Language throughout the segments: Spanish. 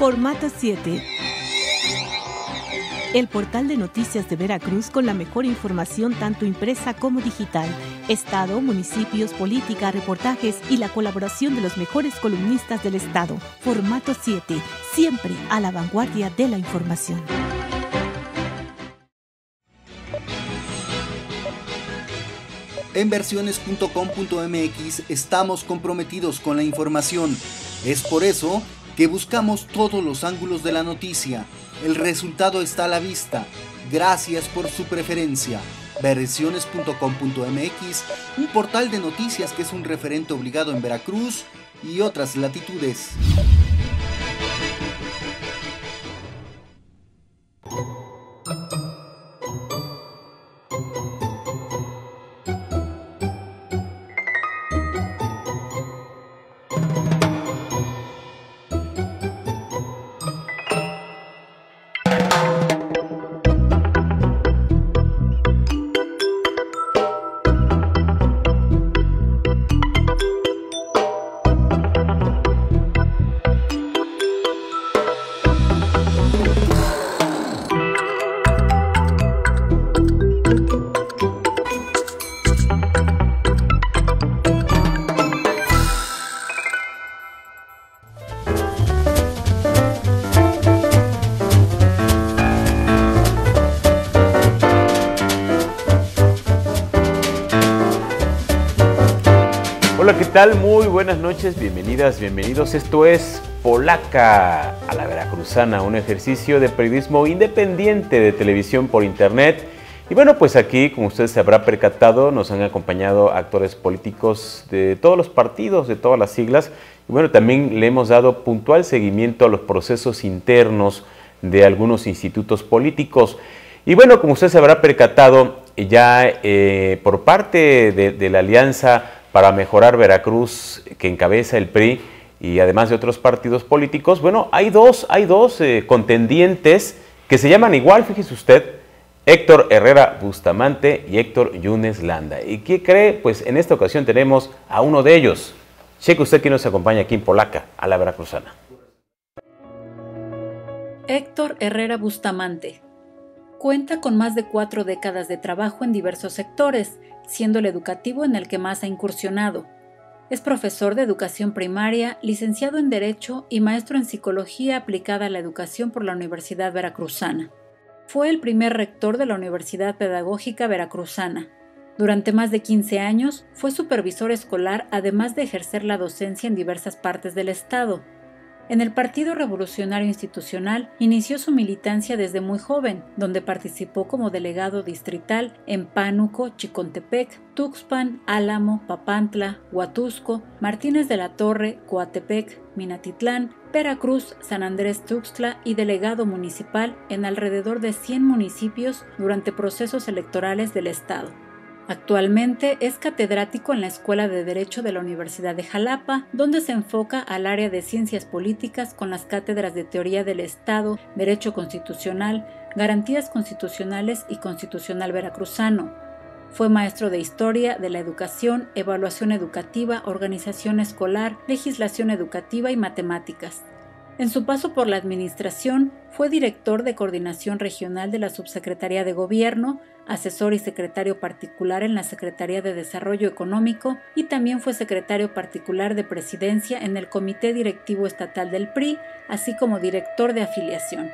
Formato 7. El portal de noticias de Veracruz con la mejor información tanto impresa como digital. Estado, municipios, política, reportajes y la colaboración de los mejores columnistas del Estado. Formato 7. Siempre a la vanguardia de la información. En versiones.com.mx estamos comprometidos con la información. Es por eso que buscamos todos los ángulos de la noticia. El resultado está a la vista. Gracias por su preferencia. Versiones.com.mx, un portal de noticias que es un referente obligado en Veracruz y otras latitudes. Hola, ¿qué tal? Muy buenas noches, bienvenidas, bienvenidos. Esto es Polaca a la Veracruzana, un ejercicio de periodismo independiente de televisión por internet. Y bueno, pues aquí, como usted se habrá percatado, nos han acompañado actores políticos de todos los partidos, de todas las siglas. Y bueno, también le hemos dado puntual seguimiento a los procesos internos de algunos institutos políticos. Y bueno, como usted se habrá percatado, ya por parte de la Alianza para Mejorar Veracruz, que encabeza el PRI, y además de otros partidos políticos, bueno, hay dos contendientes que se llaman igual, fíjese usted, Héctor Herrera Bustamante y Héctor Yunes Landa. ¿Y qué cree? Pues en esta ocasión tenemos a uno de ellos. Cheque usted quién nos acompaña aquí en Polaca, a la Veracruzana. Héctor Herrera Bustamante cuenta con más de 4 décadas de trabajo en diversos sectores, siendo el educativo en el que más ha incursionado. Es profesor de educación primaria, licenciado en Derecho y maestro en Psicología aplicada a la educación por la Universidad Veracruzana. Fue el primer rector de la Universidad Pedagógica Veracruzana. Durante más de 15 años fue supervisor escolar, además de ejercer la docencia en diversas partes del estado. En el Partido Revolucionario Institucional inició su militancia desde muy joven, donde participó como delegado distrital en Pánuco, Chicontepec, Tuxpan, Álamo, Papantla, Huatusco, Martínez de la Torre, Coatepec, Minatitlán, Veracruz, San Andrés Tuxtla y delegado municipal en alrededor de 100 municipios durante procesos electorales del estado. Actualmente es catedrático en la Escuela de Derecho de la Universidad de Jalapa, donde se enfoca al área de Ciencias Políticas con las cátedras de Teoría del Estado, Derecho Constitucional, Garantías Constitucionales y Constitucional Veracruzano. Fue maestro de Historia de la Educación, Evaluación Educativa, Organización Escolar, Legislación Educativa y Matemáticas. En su paso por la administración, fue director de Coordinación Regional de la Subsecretaría de Gobierno, asesor y secretario particular en la Secretaría de Desarrollo Económico y también fue secretario particular de Presidencia en el Comité Directivo Estatal del PRI, así como director de afiliación.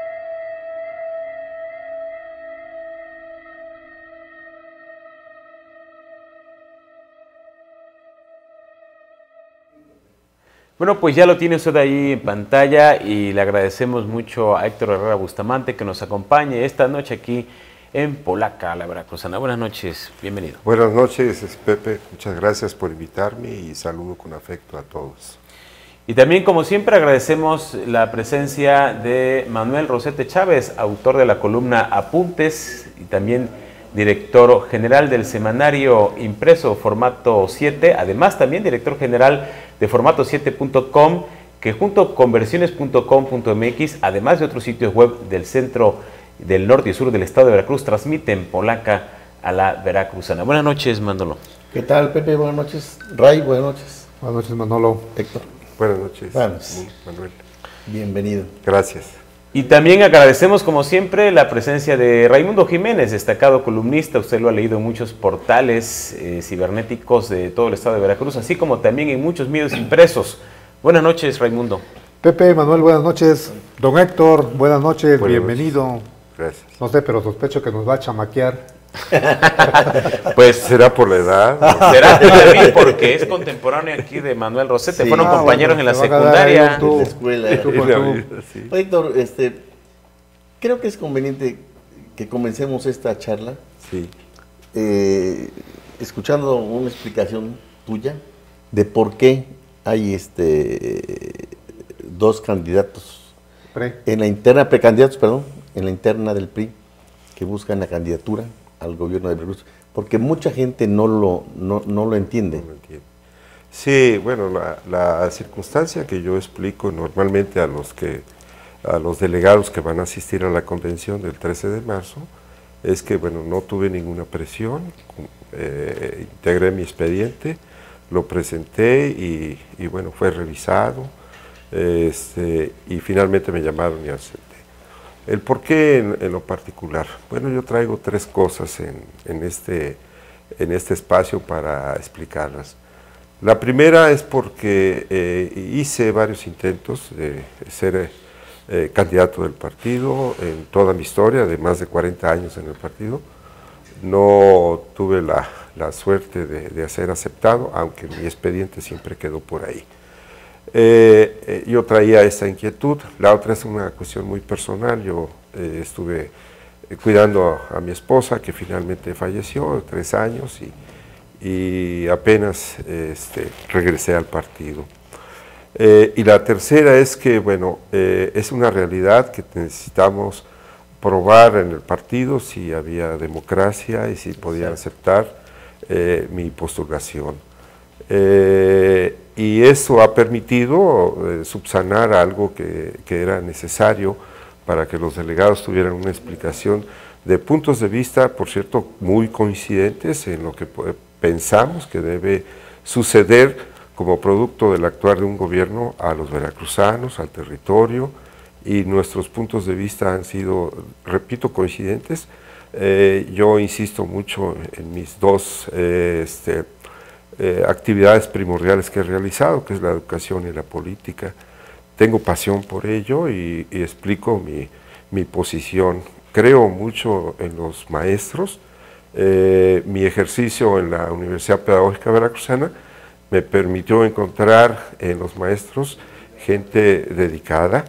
Bueno, pues ya lo tiene usted ahí en pantalla y le agradecemos mucho a Héctor Herrera Bustamante que nos acompañe esta noche aquí en Polaca, la Veracruzana. Buenas noches, bienvenido. Buenas noches, Pepe. Muchas gracias por invitarme y saludo con afecto a todos. Y también, como siempre, agradecemos la presencia de Manuel Rosete Chávez, autor de la columna Apuntes y también director general del semanario impreso Formato 7, además también director general de formato7.com, que junto con versiones.com.mx, además de otros sitios web del centro, del norte y sur del estado de Veracruz, transmiten Polaca a la Veracruzana. Buenas noches, Manolo. ¿Qué tal, Pepe? Buenas noches. Ray, buenas noches. Buenas noches, Manolo. Héctor. Buenas noches, Buenas. Manuel. Bienvenido. Gracias. Y también agradecemos, como siempre, la presencia de Raimundo Jiménez, destacado columnista. Usted lo ha leído en muchos portales cibernéticos de todo el estado de Veracruz, así como también en muchos medios impresos. Buenas noches, Raimundo. Pepe, Manuel, buenas noches. Don Héctor, buenas noches, bienvenido. Gracias. No sé, pero sospecho que nos va a chamaquear. Pues será por la edad, ¿no? Será también porque es contemporáneo aquí de Manuel Rosete. Sí. Fueron compañeros en la secundaria, en la escuela. Sí. Héctor, creo que es conveniente que comencemos esta charla escuchando una explicación tuya de por qué hay dos candidatos en la interna, precandidatos, perdón, en la interna del PRI que buscan la candidatura al gobierno de Veracruz, porque mucha gente no lo entiende. No lo entiende. Sí, bueno, la circunstancia que yo explico normalmente a los delegados que van a asistir a la convención del 13 de marzo es que, bueno, no tuve ninguna presión, integré mi expediente, lo presenté y bueno, fue revisado, y finalmente me llamaron y acepté. ¿El por qué en lo particular? Bueno, yo traigo tres cosas en este espacio para explicarlas. La primera es porque hice varios intentos de ser candidato del partido en toda mi historia, de más de 40 años en el partido. No tuve la suerte de ser aceptado, aunque mi expediente siempre quedó por ahí. Yo traía esta inquietud. La otra es una cuestión muy personal. Yo estuve cuidando a mi esposa, que finalmente falleció de 3 años, y apenas regresé al partido. Y la tercera es que, bueno, es una realidad que necesitamos probar en el partido si había democracia y si podían aceptar mi postulación. Y eso ha permitido subsanar algo que era necesario para que los delegados tuvieran una explicación de puntos de vista, por cierto, muy coincidentes en lo que pensamos que debe suceder como producto del actuar de un gobierno a los veracruzanos, al territorio, y nuestros puntos de vista han sido, repito, coincidentes. Yo insisto mucho en mis dos actividades primordiales que he realizado, que es la educación y la política. Tengo pasión por ello y explico mi posición. Creo mucho en los maestros. Mi ejercicio en la Universidad Pedagógica Veracruzana me permitió encontrar en los maestros gente dedicada,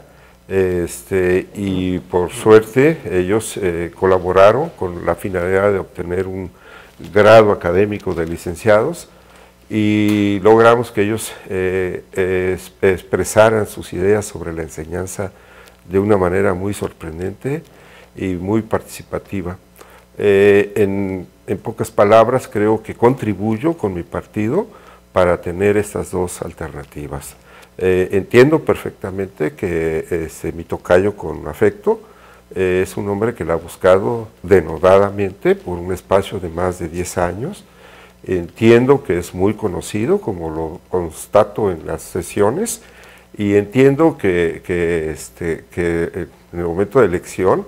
y por suerte ellos colaboraron con la finalidad de obtener un grado académico de licenciados, y logramos que ellos expresaran sus ideas sobre la enseñanza de una manera muy sorprendente y muy participativa. En pocas palabras, creo que contribuyo con mi partido para tener estas dos alternativas. Entiendo perfectamente que mi tocayo con afecto es un hombre que la ha buscado denodadamente por un espacio de más de 10 años. Entiendo que es muy conocido, como lo constato en las sesiones, y entiendo que en el momento de elección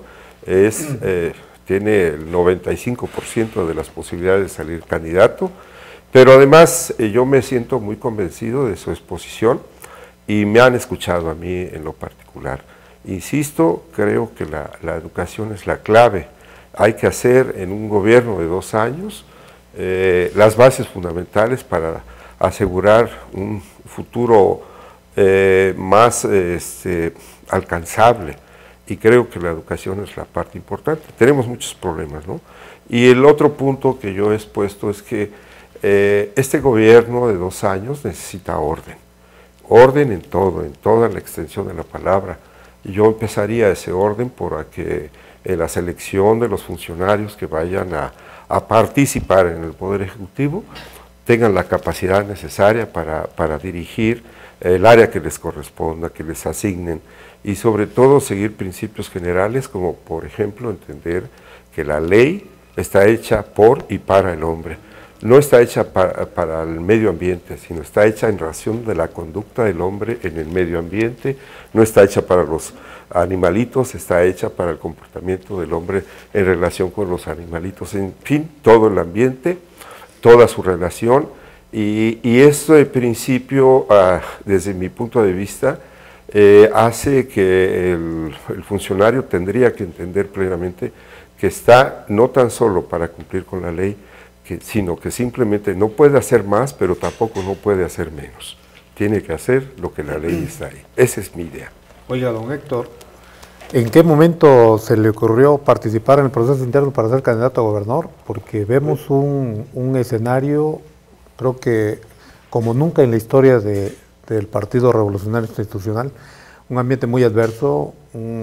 tiene el 95% de las posibilidades de salir candidato, pero además yo me siento muy convencido de su exposición y me han escuchado a mí en lo particular. Insisto, creo que la educación es la clave. Hay que hacer en un gobierno de 2 años las bases fundamentales para asegurar un futuro más alcanzable, y creo que la educación es la parte importante. Tenemos muchos problemas, ¿no? Y el otro punto que yo he expuesto es que este gobierno de 2 años necesita orden en todo, en toda la extensión de la palabra. Y yo empezaría ese orden por que en la selección de los funcionarios que vayan a participar en el Poder Ejecutivo tengan la capacidad necesaria para dirigir el área que les corresponda, que les asignen, y sobre todo seguir principios generales como, por ejemplo, entender que la ley está hecha por y para el hombre. no está hecha para el medio ambiente, sino está hecha en relación de la conducta del hombre en el medio ambiente, no está hecha para los animalitos, está hecha para el comportamiento del hombre en relación con los animalitos, en fin, todo el ambiente, toda su relación, y esto en principio, desde mi punto de vista, hace que el funcionario tendría que entender plenamente que está no tan solo para cumplir con la ley, sino que simplemente no puede hacer más, pero tampoco no puede hacer menos. Tiene que hacer lo que la ley está ahí. Esa es mi idea. Oiga, don Héctor, ¿en qué momento se le ocurrió participar en el proceso interno para ser candidato a gobernador? Porque vemos un escenario, creo que como nunca en la historia del Partido Revolucionario Institucional, un ambiente muy adverso,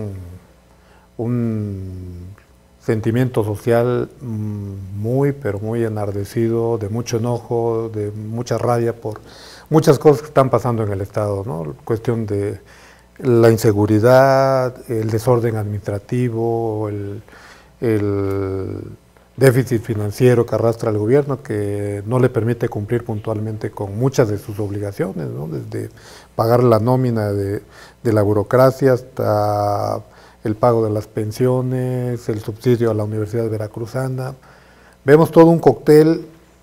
un sentimiento social muy, pero muy enardecido, de mucho enojo, de mucha rabia por muchas cosas que están pasando en el Estado, ¿no? Cuestión de la inseguridad, el desorden administrativo, el déficit financiero que arrastra el gobierno, que no le permite cumplir puntualmente con muchas de sus obligaciones, ¿no? Desde pagar la nómina de la burocracia hasta el pago de las pensiones, el subsidio a la Universidad Veracruzana. Vemos todo un cóctel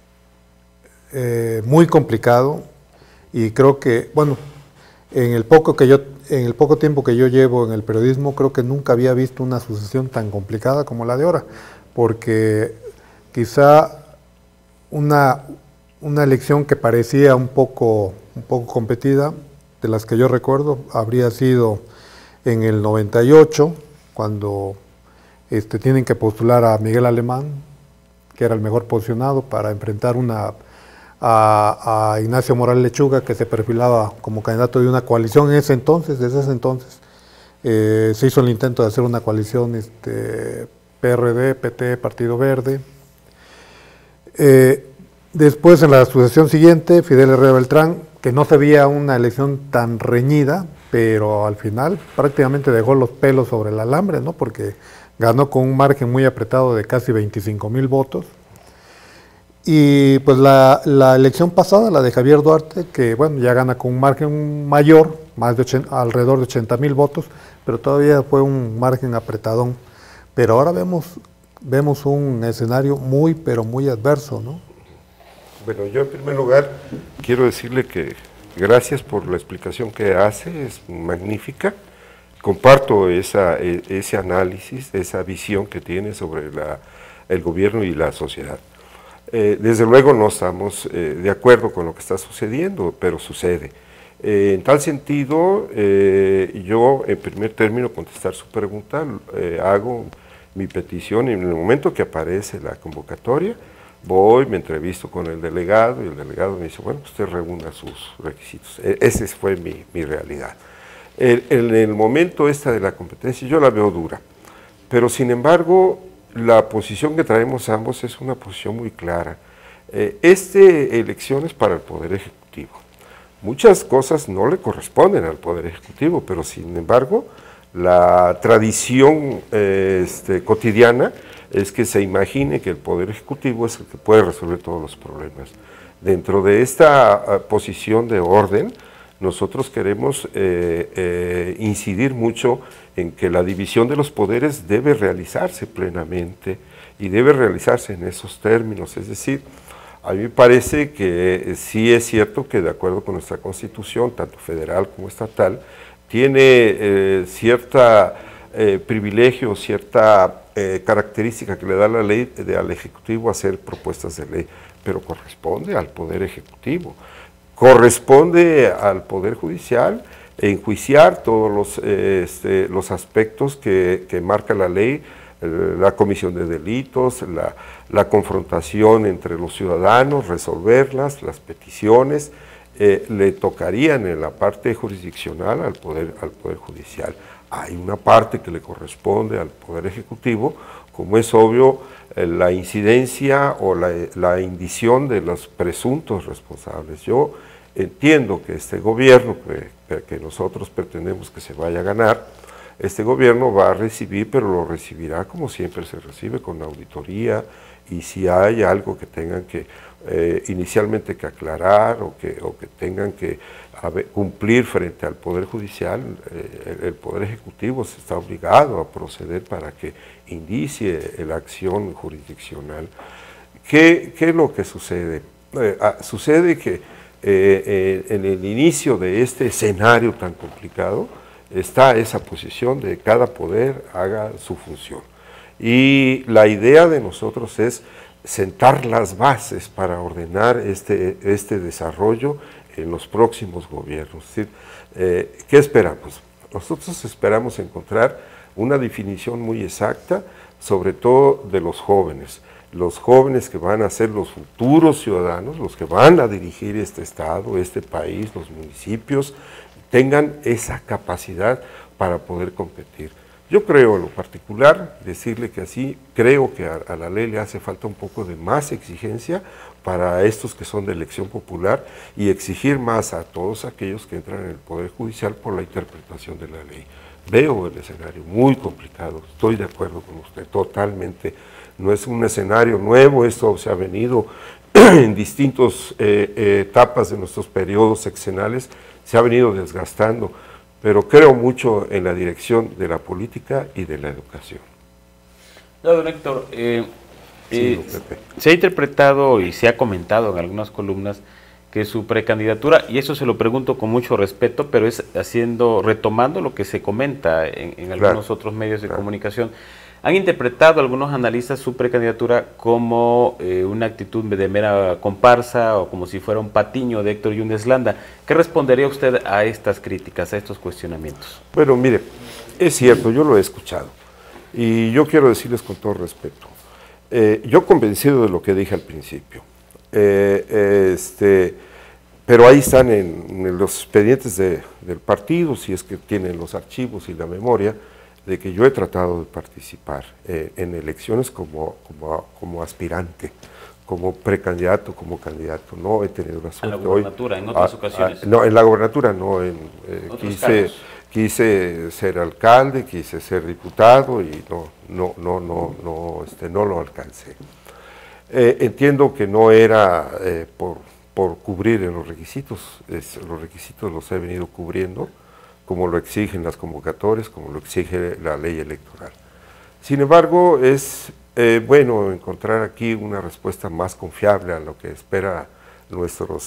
muy complicado, y creo que, bueno, en el poco tiempo que yo llevo en el periodismo, creo que nunca había visto una sucesión tan complicada como la de ahora, porque quizá una elección que parecía un poco competida, de las que yo recuerdo, habría sido en el 98, cuando tienen que postular a Miguel Alemán, que era el mejor posicionado para enfrentar a Ignacio Morales Lechuga, que se perfilaba como candidato de una coalición en ese entonces. Desde ese entonces se hizo el intento de hacer una coalición PRD, PT, Partido Verde. Después, en la sucesión siguiente, Fidel Herrera Beltrán, que no se veía una elección tan reñida, pero al final prácticamente dejó los pelos sobre el alambre, ¿no? Porque ganó con un margen muy apretado de casi 25,000 votos. Y pues la elección pasada, la de Javier Duarte, que bueno, ya gana con un margen mayor, alrededor de 80,000 votos, pero todavía fue un margen apretadón. Pero ahora vemos un escenario muy, pero muy adverso, ¿no? Bueno, yo en primer lugar quiero decirle que gracias por la explicación que hace, es magnífica. Comparto ese análisis, esa visión que tiene sobre el gobierno y la sociedad. Desde luego no estamos de acuerdo con lo que está sucediendo, pero sucede. En tal sentido, yo en primer término contestar su pregunta, hago mi petición y en el momento que aparece la convocatoria, voy, me entrevisto con el delegado y el delegado me dice, bueno, usted reúna sus requisitos. Esa fue mi realidad. En el momento de la competencia yo la veo dura, pero sin embargo la posición que traemos ambos es una posición muy clara. Elecciones para el Poder Ejecutivo. Muchas cosas no le corresponden al Poder Ejecutivo, pero sin embargo la tradición cotidiana es que se imagine que el Poder Ejecutivo es el que puede resolver todos los problemas. Dentro de esta posición de orden, nosotros queremos incidir mucho en que la división de los poderes debe realizarse plenamente y debe realizarse en esos términos. Es decir, a mí me parece que sí es cierto que de acuerdo con nuestra Constitución, tanto federal como estatal, tiene cierta privilegio, cierta característica que le da la ley al Ejecutivo hacer propuestas de ley, pero corresponde al Poder Ejecutivo. Corresponde al Poder Judicial enjuiciar todos los aspectos que marca la ley, la comisión de delitos, la confrontación entre los ciudadanos, resolverlas, las peticiones, le tocarían en la parte jurisdiccional al Poder Judicial. Hay una parte que le corresponde al Poder Ejecutivo, como es obvio, la incidencia o la indición de los presuntos responsables. Yo entiendo que este gobierno, que nosotros pretendemos que se vaya a ganar, este gobierno va a recibir, pero lo recibirá como siempre se recibe, con auditoría, y si hay algo que tengan que inicialmente que aclarar o que tengan que cumplir frente al Poder Judicial. El Poder Ejecutivo se está obligado a proceder para que inicie la acción jurisdiccional. ¿Qué es lo que sucede? Sucede que en el inicio de este escenario tan complicado está esa posición de cada poder haga su función. Y la idea de nosotros es sentar las bases para ordenar este desarrollo en los próximos gobiernos. Es decir, ¿qué esperamos? Nosotros esperamos encontrar una definición muy exacta, sobre todo de los jóvenes que van a ser los futuros ciudadanos, los que van a dirigir este Estado, este país, los municipios, tengan esa capacidad para poder competir. Yo creo en lo particular, decirle que así, creo que a la ley le hace falta un poco de más exigencia para estos que son de elección popular y exigir más a todos aquellos que entran en el Poder Judicial por la interpretación de la ley. Veo el escenario muy complicado, estoy de acuerdo con usted, totalmente. No es un escenario nuevo, esto se ha venido en distintas etapas de nuestros periodos sexenales, se ha venido desgastando, pero creo mucho en la dirección de la política y de la educación. Don Héctor, se ha interpretado y se ha comentado en algunas columnas que su precandidatura, y eso se lo pregunto con mucho respeto, pero es retomando lo que se comenta en algunos otros medios de comunicación, han interpretado algunos analistas su precandidatura como una actitud de mera comparsa o como si fuera un patiño de Héctor Yunes Landa. ¿Qué respondería usted a estas críticas, a estos cuestionamientos? Bueno, mire, es cierto, yo lo he escuchado y yo quiero decirles con todo respeto, yo convencido de lo que dije al principio, pero ahí están en los expedientes del partido, si es que tienen los archivos y la memoria, de que yo he tratado de participar en elecciones como aspirante, como precandidato, como candidato. No he tenido la suerte. ¿A la gobernatura en otras ocasiones? No, en la gobernatura no. Quise ser alcalde, quise ser diputado y no lo alcancé. Entiendo que no era por cubrir en los requisitos los he venido cubriendo, como lo exigen las convocatorias, como lo exige la ley electoral. Sin embargo, es bueno encontrar aquí una respuesta más confiable a lo que espera nuestro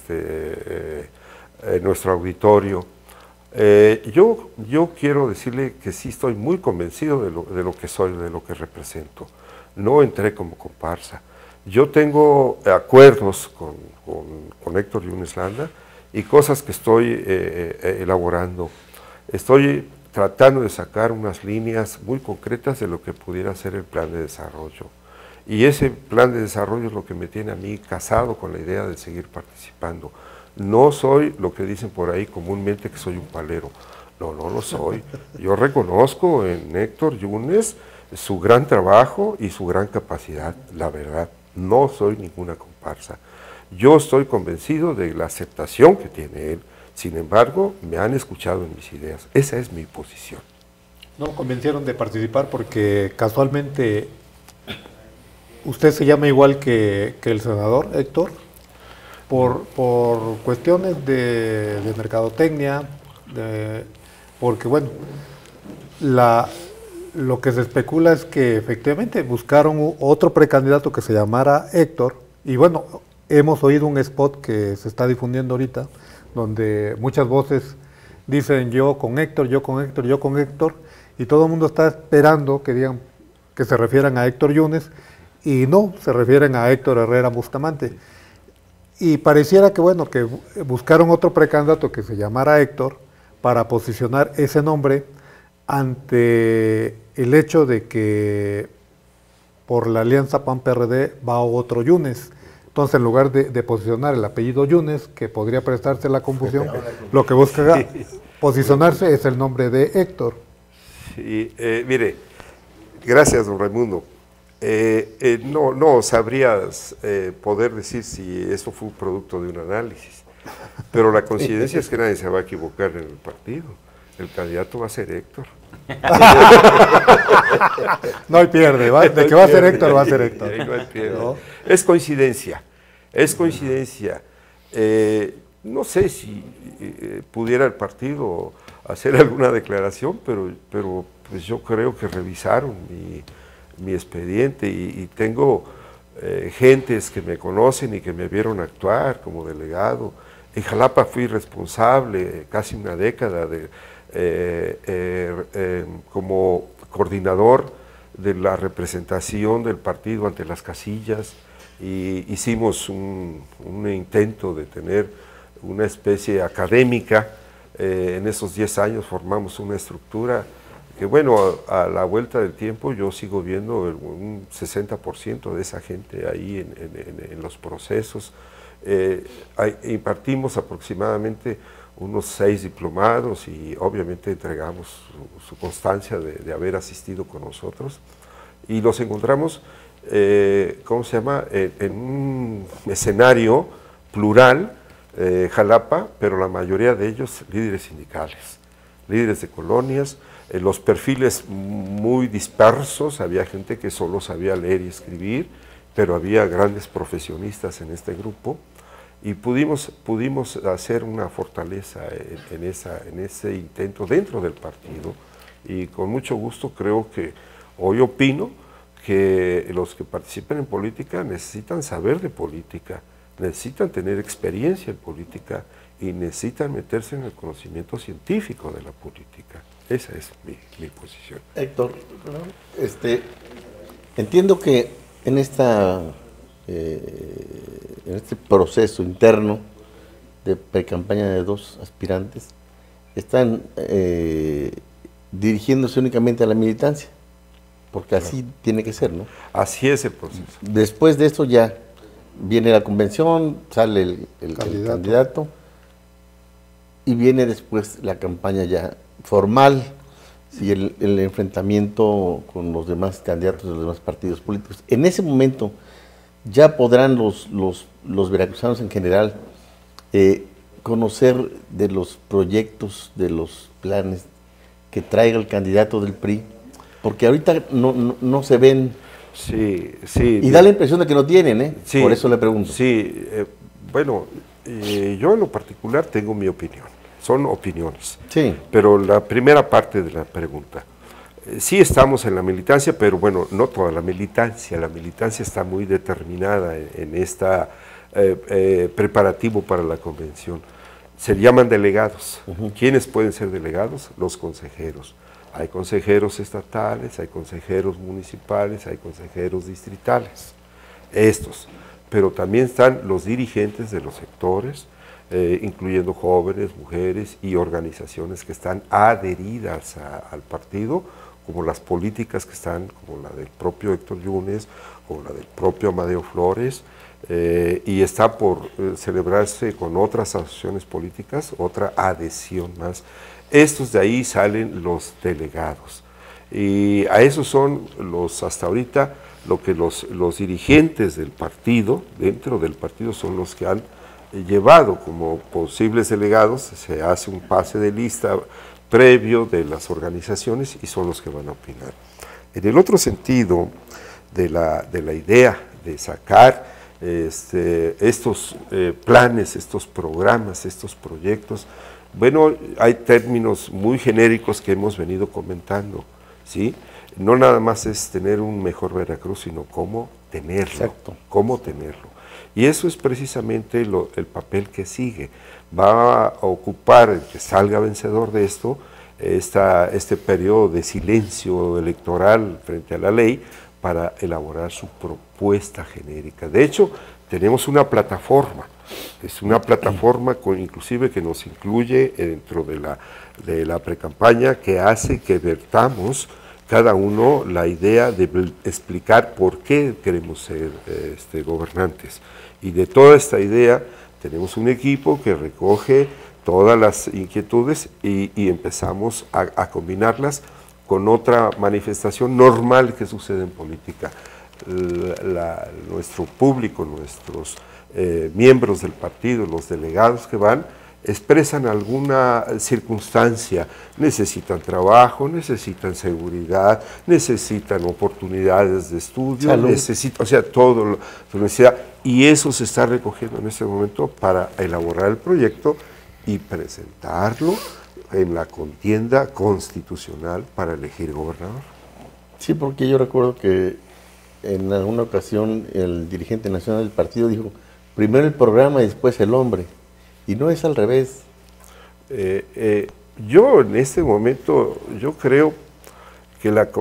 auditorio. Yo quiero decirle que sí estoy muy convencido de lo que soy, de lo que represento. No entré como comparsa. Yo tengo acuerdos con Héctor Yunes Landa y cosas que estoy elaborando. Estoy tratando de sacar unas líneas muy concretas de lo que pudiera ser el plan de desarrollo. Y ese plan de desarrollo es lo que me tiene a mí casado con la idea de seguir participando. No soy lo que dicen por ahí comúnmente que soy un palero. No lo soy. Yo reconozco en Héctor Yunes su gran trabajo y su gran capacidad, la verdad. No soy ninguna comparsa. Yo estoy convencido de la aceptación que tiene él, sin embargo, me han escuchado en mis ideas. Esa es mi posición. No me convencieron de participar porque casualmente usted se llama igual que el senador Héctor, por cuestiones de mercadotecnia, porque bueno, lo que se especula es que efectivamente buscaron otro precandidato que se llamara Héctor, y bueno, hemos oído un spot que se está difundiendo ahorita, donde muchas voces dicen yo con Héctor, yo con Héctor, yo con Héctor, y todo el mundo está esperando que digan que se refieran a Héctor Yunes, y no, se refieren a Héctor Herrera Bustamante. Y pareciera que bueno, que buscaron otro precandidato que se llamara Héctor para posicionar ese nombre ante el hecho de que por la alianza PAN-PRD va otro Yunes. Entonces, en lugar de posicionar el apellido Yunes, que podría prestarse la confusión, lo que busca posicionarse es el nombre de Héctor. Sí, mire, gracias, don Raimundo. No sabrías poder decir si eso fue un producto de un análisis, pero la coincidencia es que nadie se va a equivocar en el partido. El candidato va a ser Héctor. No hay pierde, de que va a ser Héctor, va a ser Héctor. No. Es coincidencia. Es coincidencia. No sé si pudiera el partido hacer alguna declaración, pero pues yo creo que revisaron mi expediente y tengo gentes que me conocen y que me vieron actuar como delegado. En Jalapa fui responsable casi una década como coordinador de la representación del partido ante las casillas, y hicimos un intento de tener una especie académica. En esos 10 años formamos una estructura que, bueno, a la vuelta del tiempo yo sigo viendo un 60% de esa gente ahí en los procesos. Impartimos aproximadamente unos 6 diplomados y obviamente entregamos su constancia de haber asistido con nosotros, y los encontramos, ¿cómo se llama?, en un escenario plural, Jalapa, pero la mayoría de ellos líderes sindicales, líderes de colonias, los perfiles muy dispersos. Había gente que solo sabía leer y escribir, pero había grandes profesionistas en este grupo, y pudimos hacer una fortaleza en ese intento dentro del partido, y con mucho gusto creo que hoy opino que los que participen en política necesitan saber de política, necesitan tener experiencia en política y necesitan meterse en el conocimiento científico de la política. Esa es mi posición. Héctor, entiendo que en este proceso interno de precampaña de 2 aspirantes están dirigiéndose únicamente a la militancia, porque así tiene que ser, ¿no? Así es el proceso. Después de esto ya viene la convención, sale el candidato, y viene después la campaña ya formal, y el enfrentamiento con los demás candidatos de los demás partidos políticos. En ese momento ya podrán los veracruzanos en general conocer de los proyectos, de los planes que traiga el candidato del PRI, porque ahorita no se ven. Sí. Y da la impresión de que no tienen, Sí, por eso le pregunto. Sí, bueno, yo en lo particular tengo mi opinión, son opiniones. Sí. Pero la primera parte de la pregunta, sí estamos en la militancia, pero bueno, no toda la militancia está muy determinada en esta preparativo para la convención. Se llaman delegados. ¿Quiénes pueden ser delegados? Los consejeros. Hay consejeros estatales, hay consejeros municipales, hay consejeros distritales, pero también están los dirigentes de los sectores, incluyendo jóvenes, mujeres y organizaciones que están adheridas al partido, como las políticas que están, como la del propio Héctor Yunes, como la del propio Amadeo Flores, y está por celebrarse con otras asociaciones políticas, otra adhesión más. Estos de ahí salen los delegados, y a esos son hasta ahorita, lo que los dirigentes del partido, dentro del partido, son los que han llevado como posibles delegados. Se hace un pase de lista previo de las organizaciones y son los que van a opinar. En el otro sentido de la idea de sacar estos planes, estos programas, estos proyectos, bueno, hay términos muy genéricos que hemos venido comentando, ¿sí? No nada más es tener un mejor Veracruz, sino cómo tenerlo. Exacto. Cómo tenerlo. Y eso es precisamente el papel que sigue. Va a ocupar el que salga vencedor de esto, este periodo de silencio electoral frente a la ley, para elaborar su propuesta genérica. De hecho, tenemos una plataforma. Es una plataforma inclusive que nos incluye dentro de la precampaña, que hace que vertamos cada uno la idea de explicar por qué queremos ser gobernantes. Y de toda esta idea tenemos un equipo que recoge todas las inquietudes y empezamos a combinarlas con otra manifestación normal que sucede en política. Nuestro público, nuestros miembros del partido, los delegados que van, expresan alguna circunstancia, necesitan trabajo, necesitan seguridad, necesitan oportunidades de estudio, necesitan, o sea, todo su necesidad, y eso se está recogiendo en este momento para elaborar el proyecto y presentarlo en la contienda constitucional para elegir gobernador. Sí, porque yo recuerdo que en alguna ocasión el dirigente nacional del partido dijo, primero el programa y después el hombre. Y no es al revés. Yo en este momento, yo creo que la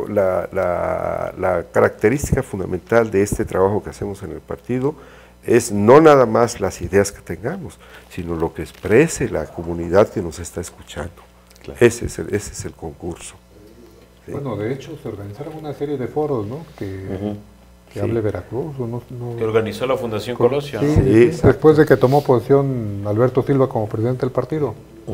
característica fundamental de este trabajo que hacemos en el partido es no nada más las ideas que tengamos, sino lo que exprese la comunidad que nos está escuchando. Claro. Ese es el concurso. ¿Sí? Bueno, de hecho se organizaron una serie de foros, ¿no? Que hable Veracruz. Que organizó la Fundación Colosio. Sí, después de que tomó posesión Alberto Silva como presidente del partido.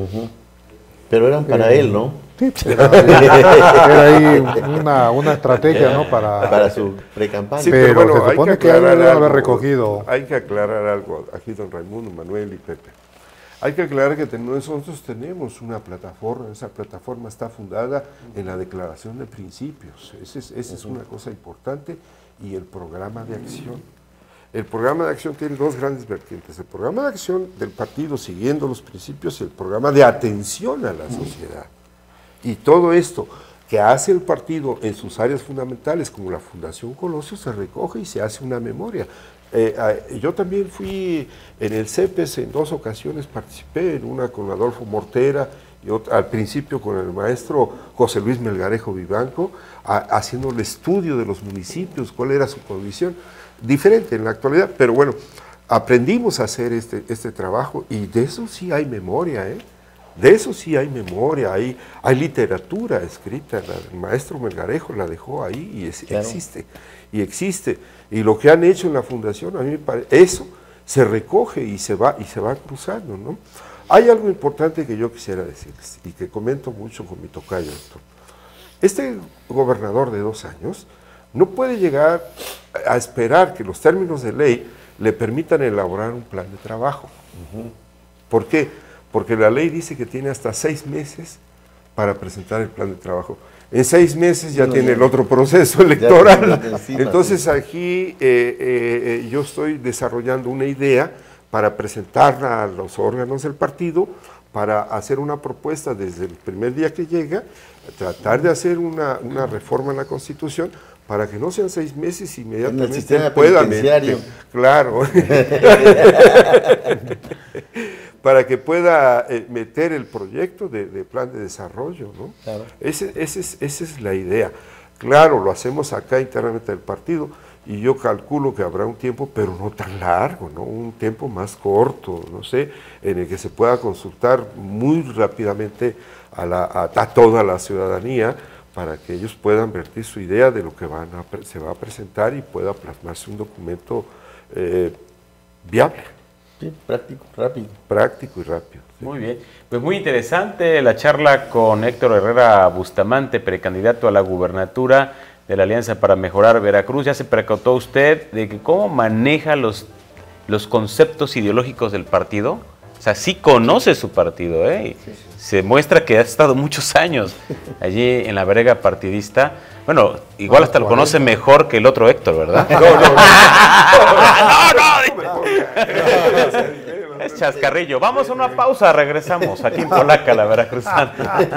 Pero eran para él, ¿no? Sí, era ahí una estrategia, ¿no? Para su pre-campaña. Sí, pero bueno, se supone que debe haber recogido. Hay que aclarar algo, aquí don Raimundo, Manuel y Pepe. Hay que aclarar que nosotros tenemos una plataforma, esa plataforma está fundada en la Declaración de Principios. Esa es una cosa importante, y el programa de acción. El programa de acción tiene dos grandes vertientes: el programa de acción del partido siguiendo los principios y el programa de atención a la sociedad. Y todo esto que hace el partido en sus áreas fundamentales, como la Fundación Colosio, se recoge y se hace una memoria. Yo también fui en el CEPES en 2 ocasiones, participé en una con Adolfo Mortera y otra, al principio con el maestro José Luis Melgarejo Vivanco, haciendo el estudio de los municipios, cuál era su condición, diferente en la actualidad, pero bueno, aprendimos a hacer este trabajo, y de eso sí hay memoria, de eso sí hay memoria, hay literatura escrita, el maestro Melgarejo la dejó ahí y claro. existe, y lo que han hecho en la fundación, a mí me parece, eso se recoge y se va cruzando, ¿no? Hay algo importante que yo quisiera decirles, y que comento mucho con mi tocayo, doctor. Este gobernador de 2 años no puede llegar a esperar que los términos de ley le permitan elaborar un plan de trabajo. ¿Por qué? Porque la ley dice que tiene hasta 6 meses para presentar el plan de trabajo. En 6 meses ya tiene el otro proceso electoral. Entonces aquí yo estoy desarrollando una idea para presentarla a los órganos del partido, para hacer una propuesta desde el primer día que llega, tratar de hacer una reforma en la Constitución, para que no sean 6 meses, inmediatamente pueda meter, claro, para que pueda meter el proyecto de plan de desarrollo, ¿no? Claro. Esa es la idea. Claro, lo hacemos acá internamente del partido, y yo calculo que habrá un tiempo, pero no tan largo, ¿no? Un tiempo más corto, no sé, en el que se pueda consultar muy rápidamente a toda la ciudadanía, para que ellos puedan vertir su idea de lo que se va a presentar, y pueda plasmarse un documento viable. Sí, práctico, rápido. Práctico y rápido. Sí. Muy bien, pues muy interesante la charla con Héctor Herrera Bustamante, precandidato a la gubernatura de la Alianza para Mejorar Veracruz. Ya se percató usted de que cómo maneja los conceptos ideológicos del partido. O sea, sí conoce su partido, ¿eh? Sí. Se muestra que ha estado muchos años allí en la brega partidista. Bueno, igual hasta lo conoce mejor que el otro Héctor, ¿verdad? No. Es chascarrillo. Vamos a una pausa, regresamos aquí en Polaca, la veracruzana.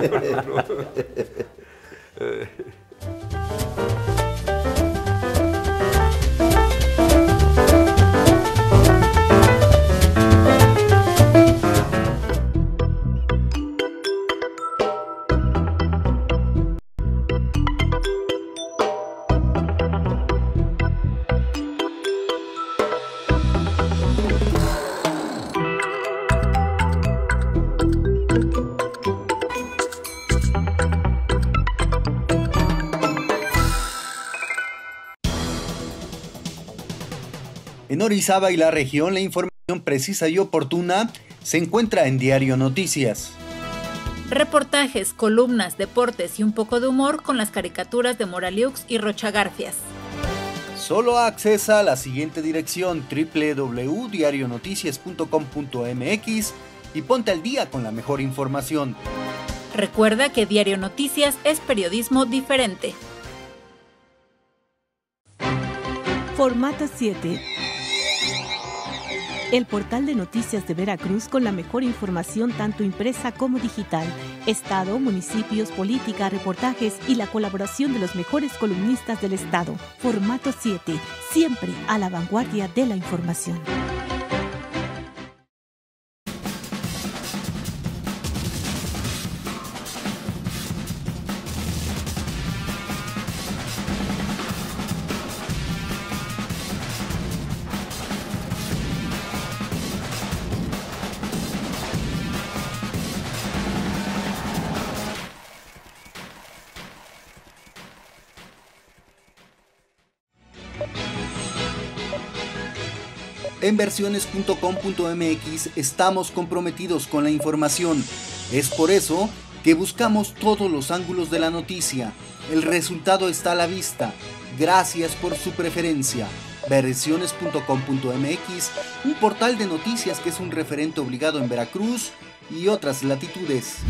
En Orizaba y la región, la información precisa y oportuna se encuentra en Diario Noticias. Reportajes, columnas, deportes y un poco de humor con las caricaturas de Moraliux y Rocha Garfias. Solo accesa a la siguiente dirección: www.diarionoticias.com.mx y ponte al día con la mejor información. Recuerda que Diario Noticias es periodismo diferente. Formato 7. El portal de noticias de Veracruz con la mejor información tanto impresa como digital. Estado, municipios, política, reportajes y la colaboración de los mejores columnistas del Estado. Formato 7. Siempre a la vanguardia de la información. En versiones.com.mx estamos comprometidos con la información. Es por eso que buscamos todos los ángulos de la noticia. El resultado está a la vista. Gracias por su preferencia. Versiones.com.mx, un portal de noticias que es un referente obligado en Veracruz y otras latitudes.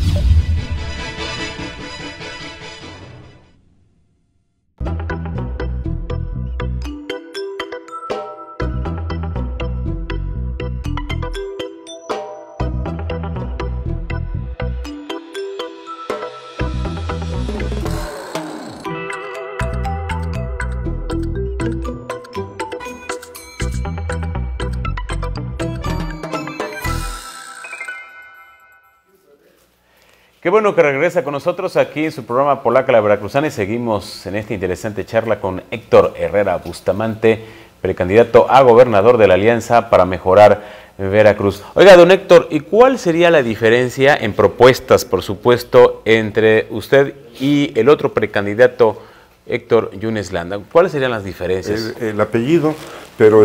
Qué bueno que regresa con nosotros aquí en su programa Polaca la Veracruzana y seguimos en esta interesante charla con Héctor Herrera Bustamante, precandidato a gobernador de la Alianza para Mejorar Veracruz. Oiga, don Héctor, ¿y cuál sería la diferencia en propuestas, por supuesto, entre usted y el otro precandidato, Héctor Yunes Landa? ¿Cuáles serían las diferencias? El apellido, pero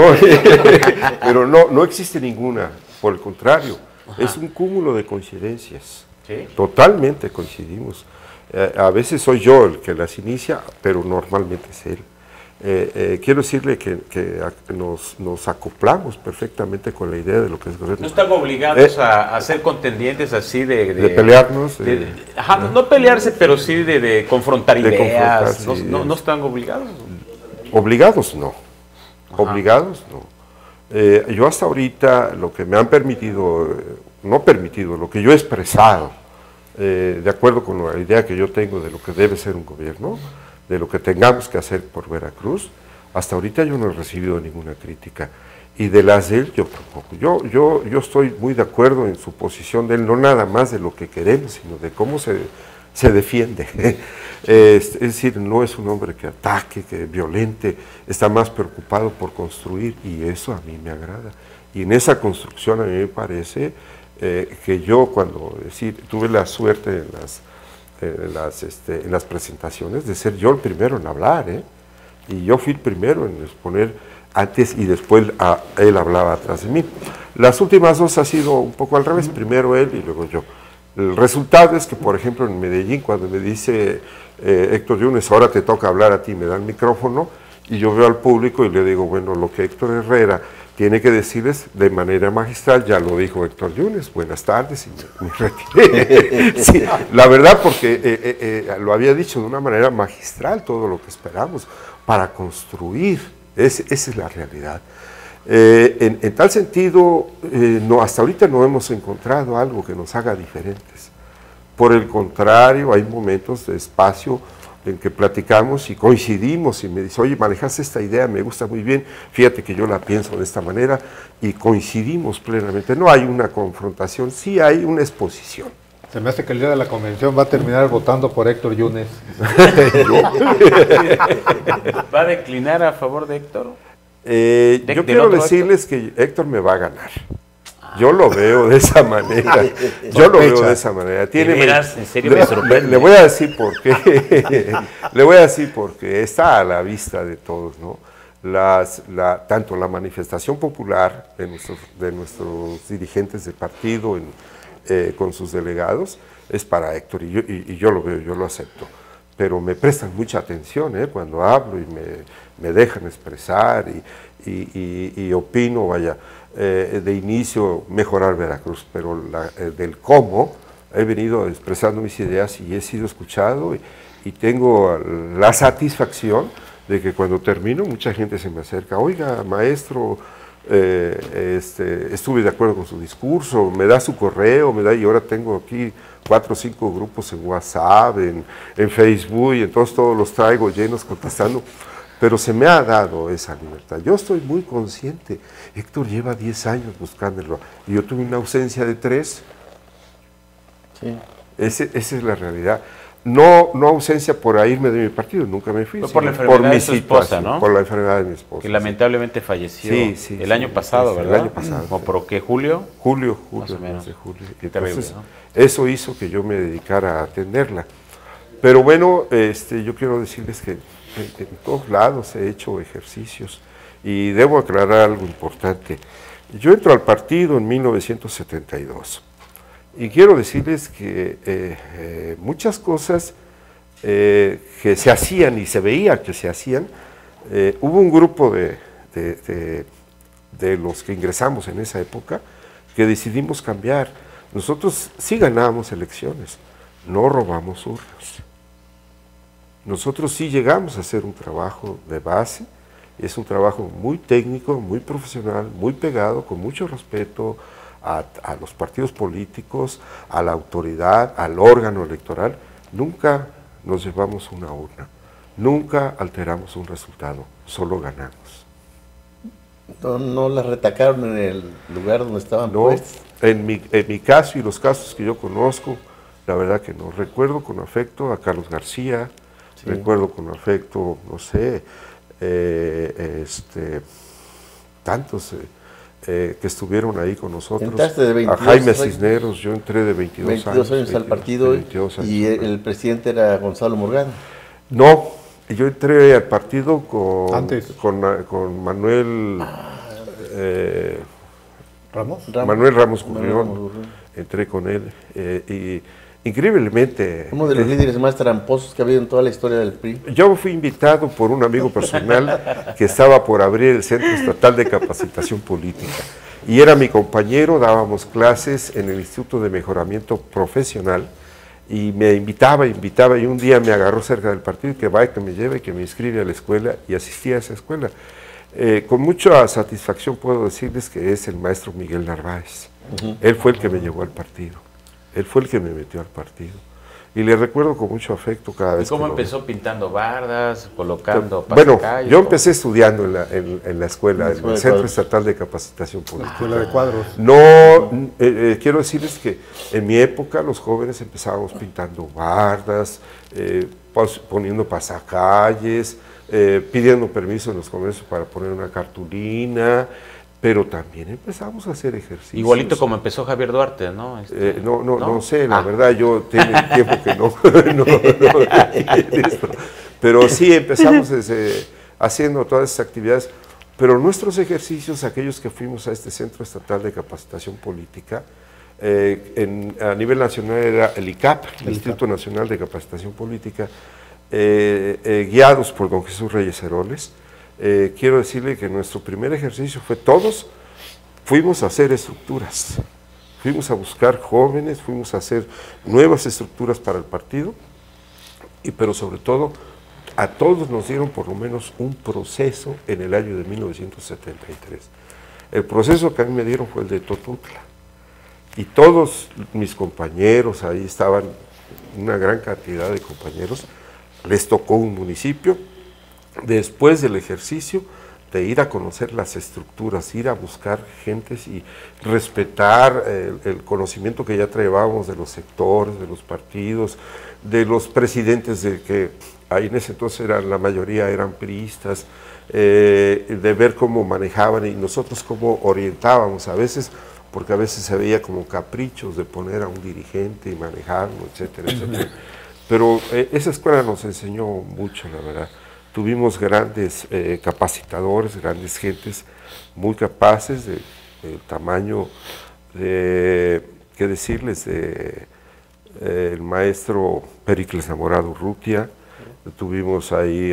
no existe ninguna, por el contrario, es un cúmulo de coincidencias. ¿Sí? Totalmente coincidimos. A veces soy yo el que las inicia, pero normalmente es él. Quiero decirle que nos acoplamos perfectamente con la idea de lo que es gobierno. ¿No están obligados a ser contendientes así de pelearnos? No pelearse, pero sí de confrontar ideas. Sí, no están obligados. Obligados no. Ajá. Obligados no. Yo hasta ahorita lo que me han permitido, lo que yo he expresado, de acuerdo con la idea que yo tengo de lo que debe ser un gobierno, de lo que tengamos que hacer por Veracruz, hasta ahorita yo no he recibido ninguna crítica. Y de las de él yo tampoco. Yo estoy muy de acuerdo en su posición de él, no nada más de lo que queremos, sino de cómo se defiende. Es decir, no es un hombre que ataque, que violente, está más preocupado por construir, y eso a mí me agrada. Y en esa construcción a mí me parece que yo tuve la suerte en las presentaciones de ser yo el primero en hablar, y yo fui el primero en exponer antes y después él hablaba atrás de mí. Las últimas dos ha sido un poco al revés, primero él y luego yo. El resultado es que, por ejemplo, en Medellín, cuando me dice Héctor Yunes, ahora te toca hablar a ti, me da el micrófono, y yo veo al público y le digo, bueno, lo que Héctor Herrera tiene que decirles de manera magistral, ya lo dijo Héctor Yunes, buenas tardes, y me retiré. Sí, la verdad, porque lo había dicho de una manera magistral, todo lo que esperamos para construir, esa es la realidad. En tal sentido, hasta ahorita no hemos encontrado algo que nos haga diferentes. Por el contrario, hay momentos de espacio en que platicamos y coincidimos y me dice, oye, manejaste esta idea, me gusta muy bien, fíjate que yo la pienso de esta manera, y coincidimos plenamente. No hay una confrontación, sí hay una exposición. Se me hace que el día de la convención va a terminar votando por Héctor Yunes. ¿Va a declinar a favor de Héctor? Yo quiero decirles que Héctor me va a ganar. Yo lo veo de esa manera. Yo lo veo de esa manera. En serio me sorprende. Le voy a decir por qué. Le voy a decir porque está a la vista de todos, ¿no? Tanto la manifestación popular de nuestros dirigentes de partido con sus delegados es para Héctor, y yo lo veo, yo lo acepto. pero me prestan mucha atención cuando hablo y me dejan expresar y opino, vaya, de inicio mejorar Veracruz, pero del cómo he venido expresando mis ideas y he sido escuchado y tengo la satisfacción de que cuando termino mucha gente se me acerca, oiga, maestro, estuve de acuerdo con su discurso, me da su correo, y ahora tengo aquí 4 o 5 grupos en WhatsApp, en Facebook, y entonces todos los traigo llenos contestando, pero se me ha dado esa libertad. Yo estoy muy consciente, Héctor lleva 10 años buscándolo, y yo tuve una ausencia de 3. Sí. Esa es la realidad. No ausencia por irme de mi partido, nunca me fui. Por la enfermedad de su esposa, ¿no? Por la enfermedad de mi esposa. Que lamentablemente falleció el año pasado, sí, ¿verdad? El año pasado. ¿Como por qué, julio? Julio, más o menos. De julio. Qué terrible, Entonces, ¿no? eso hizo que yo me dedicara a atenderla. Pero bueno, yo quiero decirles que en todos lados he hecho ejercicios y debo aclarar algo importante. Yo entro al partido en 1972. Y quiero decirles que muchas cosas que se hacían y se veía que se hacían, hubo un grupo de los que ingresamos en esa época que decidimos cambiar. Nosotros sí ganábamos elecciones, no robamos urnas. Nosotros sí llegamos a hacer un trabajo de base, es un trabajo muy técnico, muy profesional, muy pegado, con mucho respeto a los partidos políticos, a la autoridad, al órgano electoral. Nunca nos llevamos una urna, nunca alteramos un resultado, solo ganamos. ¿No las retacaron en el lugar donde estaban puestas? En mi caso y los casos que yo conozco, la verdad que no. Recuerdo con afecto a Carlos García, sí. Recuerdo con afecto, no sé, tantos que estuvieron ahí con nosotros. Entraste de 22 a Jaime Cisneros, yo entré de 22 años al partido 22 años, y el presidente era Gonzalo Morgado. No, yo entré al partido con Manuel Manuel Ramos Gurrión, entré con él y increíblemente... Uno de los líderes más tramposos que ha habido en toda la historia del PRI. Yo fui invitado por un amigo personal que estaba por abrir el Centro Estatal de Capacitación Política y era mi compañero, dábamos clases en el Instituto de Mejoramiento Profesional y me invitaba y un día me agarró cerca del partido que va, que me lleva y que me inscribe a la escuela y asistí a esa escuela. Con mucha satisfacción puedo decirles que es el maestro Miguel Narváez. Él fue el que me llevó al partido. Él fue el que me metió al partido. Y le recuerdo con mucho afecto cada vez. ¿Y cómo empezó pintando bardas, colocando pasacalles? Bueno, yo empecé estudiando en la escuela, en el Centro Estatal de Capacitación Política. Escuela de cuadros. No, quiero decirles que en mi época los jóvenes empezábamos pintando bardas, poniendo pasacalles, pidiendo permiso en los comercios para poner una cartulina, pero también empezamos a hacer ejercicios. Igualito como empezó Javier Duarte, ¿no? No sé, la verdad, yo tengo tiempo que no pero sí empezamos haciendo todas esas actividades, pero nuestros ejercicios, aquellos que fuimos a este Centro Estatal de Capacitación Política, a nivel nacional era el ICAP, el Instituto Nacional de Capacitación Política, guiados por don Jesús Reyes Heroles. Quiero decirle que nuestro primer ejercicio fue todos fuimos a hacer estructuras, fuimos a buscar jóvenes, fuimos a hacer nuevas estructuras para el partido, pero sobre todo a todos nos dieron por lo menos un proceso en el año de 1973. El proceso que a mí me dieron fue el de Totutla y todos mis compañeros, ahí estaban una gran cantidad de compañeros, les tocó un municipio. Después del ejercicio, de ir a conocer las estructuras, ir a buscar gentes y respetar el conocimiento que ya traíamos de los sectores, de los partidos, de los presidentes de que ahí en ese entonces la mayoría eran priistas, de ver cómo manejaban y nosotros cómo orientábamos a veces, porque a veces se veía como caprichos de poner a un dirigente y manejarlo, etcétera, etcétera. Pero esa escuela nos enseñó mucho, la verdad. Tuvimos grandes capacitadores, grandes gentes muy capaces del tamaño de, ¿qué decirles?, el maestro Pericles Zamorado Urrutia, tuvimos ahí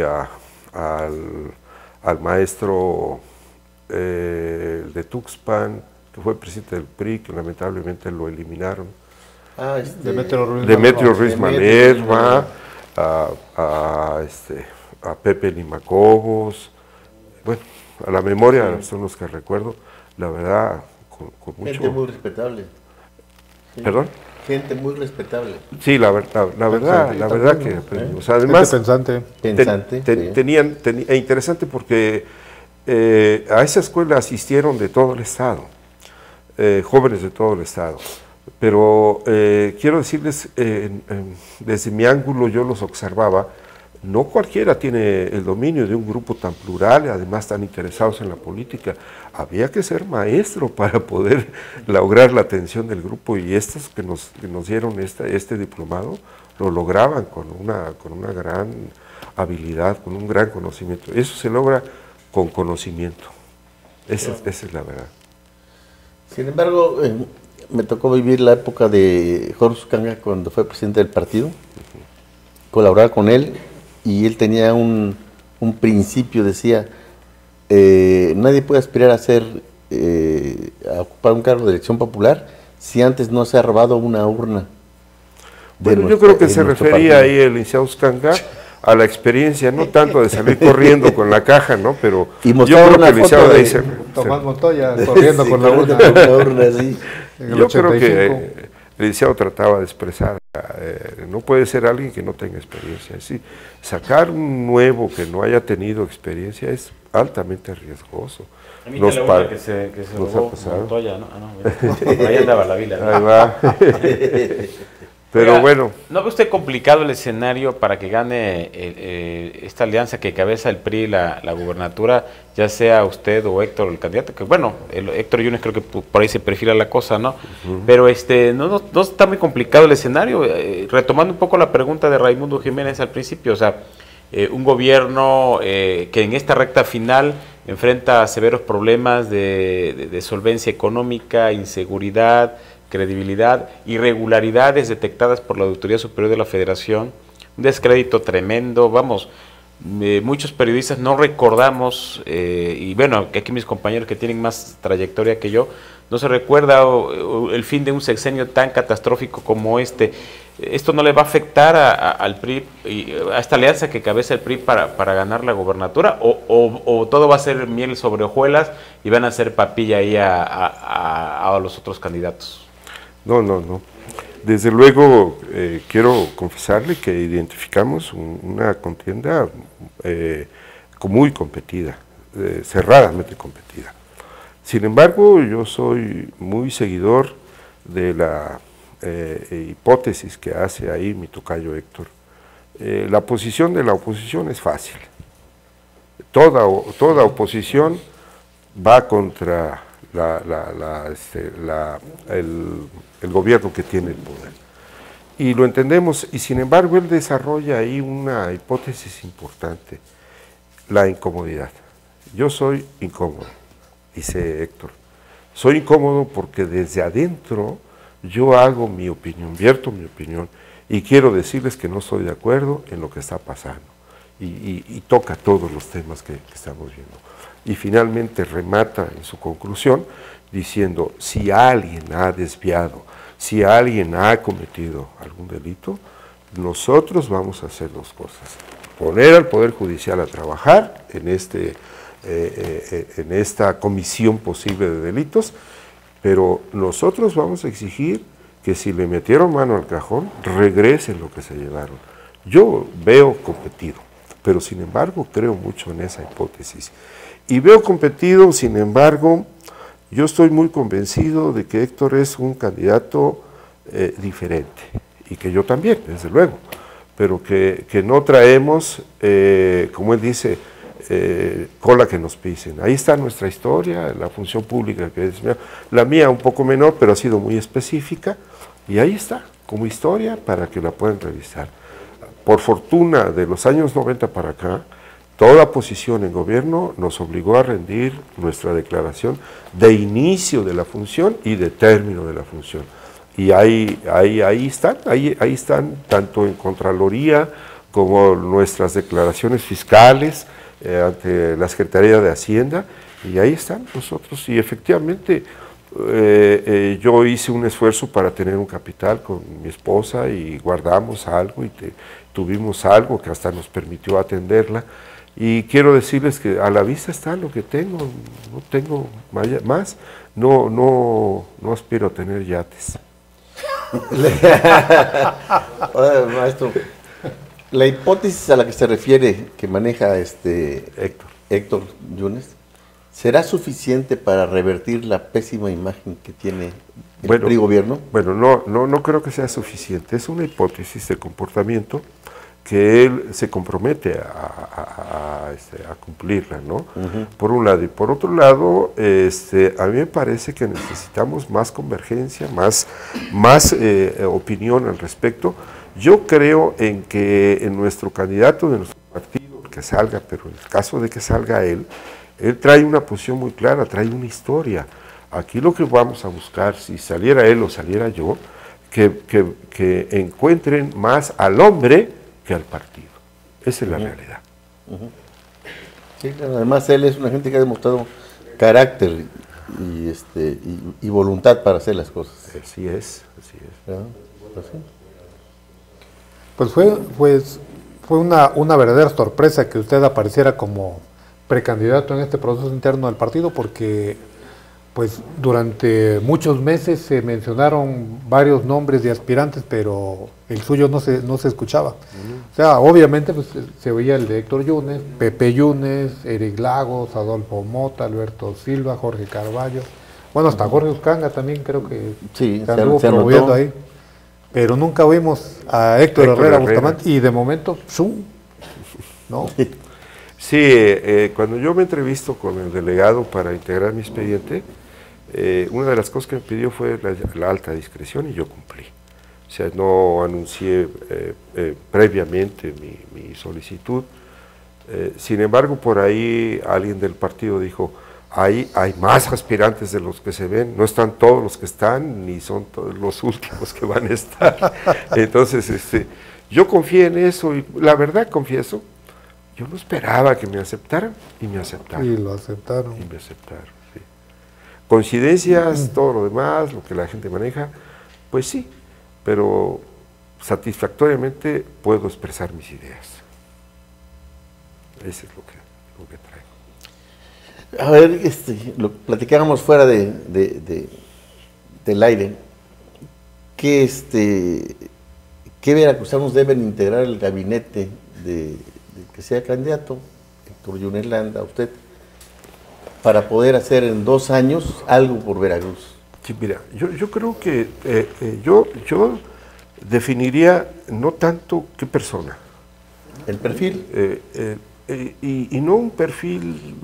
al maestro de Tuxpan, que fue presidente del PRI, que lamentablemente lo eliminaron. Demetrio Ruiz Malerva, a Pepe Limacobos, bueno, a la memoria son los que recuerdo, la verdad, con mucho... Gente muy respetable. Sí. ¿Perdón? Gente muy respetable. Sí, la verdad que o sea, además pensante. Interesante porque a esa escuela asistieron de todo el estado, jóvenes de todo el estado, pero quiero decirles, desde mi ángulo yo los observaba, no cualquiera tiene el dominio de un grupo tan plural, además tan interesados en la política. Había que ser maestro para poder lograr la atención del grupo, y estos que nos dieron este diplomado lo lograban con una gran habilidad, con un gran conocimiento. Eso se logra con conocimiento. Esa es la verdad. Sin embargo, me tocó vivir la época de Jorge Uscanga cuando fue presidente del partido, colaborar con él. Y él tenía un principio, decía, nadie puede aspirar a ocupar un cargo de elección popular si antes no se ha robado una urna. Bueno, yo creo que se refería ahí el licenciado Uscanga a la experiencia, no tanto de salir corriendo con la caja, ¿no? Pero y yo creo que el licenciado de Tomás Montoya corriendo con la urna. Sí. Yo creo que el licenciado trataba de expresar, no puede ser alguien que no tenga experiencia. Es decir, sacar un nuevo que no haya tenido experiencia es altamente riesgoso. A mí la una que se robó Montoya, ¿no? Por ahí andaba la vila. Ahí va. Pero oiga, bueno. ¿No ve usted complicado el escenario para que gane esta alianza que cabeza el PRI la gubernatura, ya sea usted o Héctor el candidato? Que bueno, Héctor Yunes creo que por ahí se perfila la cosa, ¿no? Pero no está muy complicado el escenario. Retomando un poco la pregunta de Raimundo Jiménez al principio, o sea, un gobierno que en esta recta final enfrenta severos problemas de solvencia económica, inseguridad, credibilidad, irregularidades detectadas por la Auditoría Superior de la Federación, un descrédito tremendo, vamos, muchos periodistas no recordamos, y bueno, aquí mis compañeros que tienen más trayectoria que yo, no se recuerda el fin de un sexenio tan catastrófico como este. ¿Esto no le va a afectar al PRI, a esta alianza que cabeza el PRI para ganar la gobernatura? ¿O todo va a ser miel sobre hojuelas y van a hacer papilla ahí a los otros candidatos? No. Desde luego, quiero confesarle que identificamos una contienda muy competida, cerradamente competida. Sin embargo, yo soy muy seguidor de la hipótesis que hace ahí mi tocayo Héctor. La posición de la oposición es fácil. Toda oposición va contra el gobierno que tiene el poder. Y lo entendemos, y sin embargo él desarrolla ahí una hipótesis importante, la incomodidad. Yo soy incómodo, dice Héctor. Soy incómodo porque desde adentro yo hago mi opinión, vierto mi opinión, y quiero decirles que no estoy de acuerdo en lo que está pasando. Y toca todos los temas que estamos viendo. Y finalmente remata en su conclusión diciendo, si alguien ha desviado, si alguien ha cometido algún delito, nosotros vamos a hacer dos cosas. Poner al Poder Judicial a trabajar en esta comisión posible de delitos, pero nosotros vamos a exigir que si le metieron mano al cajón, regresen lo que se llevaron. Yo veo competido, pero sin embargo creo mucho en esa hipótesis. Y veo competido, sin embargo, yo estoy muy convencido de que Héctor es un candidato diferente, y que yo también, desde luego, pero que no traemos, como él dice, cola que nos pisen. Ahí está nuestra historia, la función pública, que es la mía un poco menor, pero ha sido muy específica, y ahí está, como historia, para que la puedan revisar. Por fortuna, de los años 90 para acá, toda posición en gobierno nos obligó a rendir nuestra declaración de inicio de la función y de término de la función. Y ahí están, tanto en Contraloría como nuestras declaraciones fiscales ante la Secretaría de Hacienda, y ahí están nosotros, y efectivamente yo hice un esfuerzo para tener un capital con mi esposa y guardamos algo y tuvimos algo que hasta nos permitió atenderla, y quiero decirles que a la vista está lo que tengo, no tengo más, no aspiro a tener yates. Maestro, la hipótesis a la que se refiere, que maneja Héctor Yunes, ¿será suficiente para revertir la pésima imagen que tiene el PRI gobierno? Bueno, no creo que sea suficiente. Es una hipótesis de comportamiento que él se compromete a cumplirla, ¿no? Por un lado. Y por otro lado, a mí me parece que necesitamos más convergencia, más opinión al respecto. Yo creo en que en nuestro candidato de nuestro partido, que salga, pero en el caso de que salga él trae una posición muy clara, trae una historia. Aquí lo que vamos a buscar, si saliera él o saliera yo, que encuentren más al hombre que al partido. Esa es la realidad. Sí, además él es una gente que ha demostrado carácter y voluntad para hacer las cosas. Así es. Pues fue una verdadera sorpresa que usted apareciera como precandidato en este proceso interno del partido, porque pues durante muchos meses se mencionaron varios nombres de aspirantes, pero el suyo no se escuchaba. O sea, obviamente pues, se oía el de Héctor Yunes, Pepe Yunes, Eric Lagos, Adolfo Mota, Alberto Silva, Jorge Carballo, bueno, hasta Jorge Uscanga también creo que se anduvo promoviendo ahí, pero nunca oímos a Héctor Herrera Bustamante, y de momento, ¡zum! ¿No? Sí, cuando yo me entrevisto con el delegado para integrar mi expediente, una de las cosas que me pidió fue la alta discreción, y yo cumplí. O sea, no anuncié previamente mi solicitud. Sin embargo, por ahí alguien del partido dijo, hay más aspirantes de los que se ven, no están todos los que están, ni son todos los últimos que van a estar. Entonces, yo confié en eso, y la verdad confieso, yo no esperaba que me aceptaran, y me aceptaron. Y lo aceptaron. Y me aceptaron, sí. Coincidencias, todo lo demás, lo que la gente maneja, pues sí, pero satisfactoriamente puedo expresar mis ideas. Eso es lo que traigo. A ver, lo platicábamos fuera del aire. ¿Qué veracruzanos deben integrar el gabinete de que sea candidato, Héctor Yunes Landa, usted, para poder hacer en 2 años algo por Veracruz? Sí, mira, yo creo que yo definiría no tanto qué persona. ¿El perfil? Y no un perfil,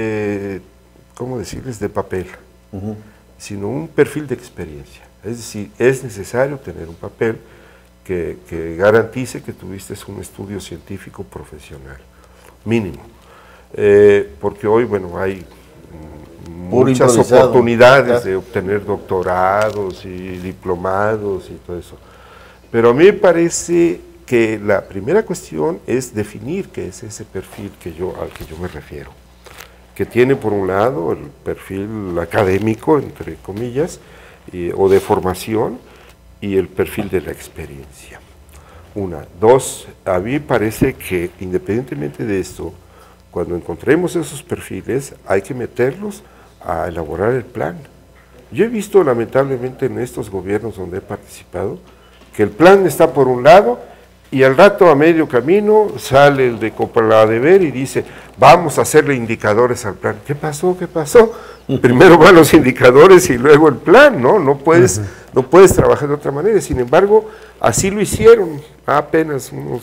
¿cómo decirles?, de papel, sino un perfil de experiencia. Es decir, es necesario tener un papel que garantice que tuviste un estudio científico profesional, mínimo. Porque hoy, bueno, hay muchas oportunidades de obtener doctorados y diplomados y todo eso. Pero a mí me parece que la primera cuestión es definir qué es ese perfil al que yo me refiero, que tiene por un lado el perfil académico, entre comillas, o de formación, y el perfil de la experiencia. 2, a mí me parece que independientemente de esto, cuando encontremos esos perfiles, hay que meterlos a elaborar el plan. Yo he visto lamentablemente en estos gobiernos donde he participado, que el plan está por un lado, y al rato a medio camino sale el de Coparladeber y dice, vamos a hacerle indicadores al plan. ¿Qué pasó? Primero van los indicadores y luego el plan, ¿no? No puedes trabajar de otra manera. Sin embargo, así lo hicieron apenas unos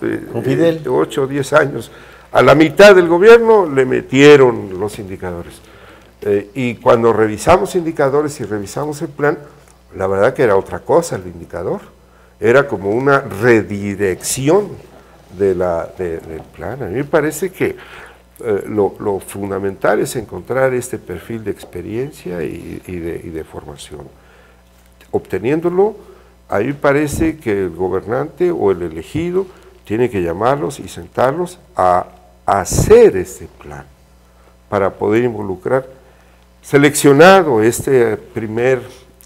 8 o 10 años. A la mitad del gobierno le metieron los indicadores. Y cuando revisamos indicadores y revisamos el plan, la verdad que era otra cosa el indicador. Era como una redirección del plan. A mí me parece que lo fundamental es encontrar este perfil de experiencia y de formación. Obteniéndolo, a mí me parece que el gobernante o el elegido tiene que llamarlos y sentarlos a hacer este plan para poder involucrar, seleccionado este primer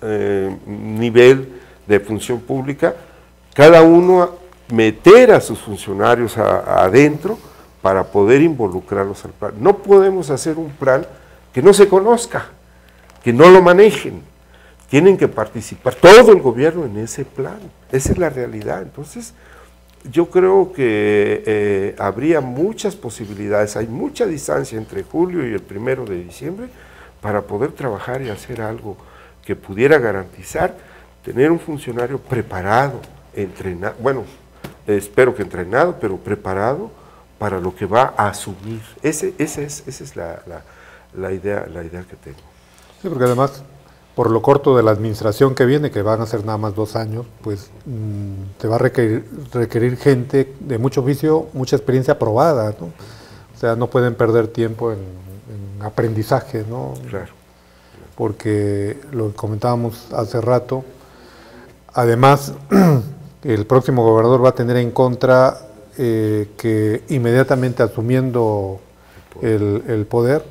nivel de función pública, cada uno meter a sus funcionarios adentro para poder involucrarlos al plan. No podemos hacer un plan que no se conozca, que no lo manejen. Tienen que participar todo el gobierno en ese plan. Esa es la realidad. Entonces, yo creo que habría muchas posibilidades, hay mucha distancia entre julio y el 1 de diciembre para poder trabajar y hacer algo que pudiera garantizar tener un funcionario preparado, entrenado, bueno, espero que entrenado, pero preparado para lo que va a asumir. Esa es la idea que tengo. Sí, porque además, por lo corto de la administración que viene, que van a ser nada más 2 años, pues te va a requerir gente de mucho oficio, mucha experiencia probada, ¿no? O sea, no pueden perder tiempo en aprendizaje, ¿no? Claro. Porque lo comentábamos hace rato, además, el próximo gobernador va a tener en contra que inmediatamente asumiendo el poder,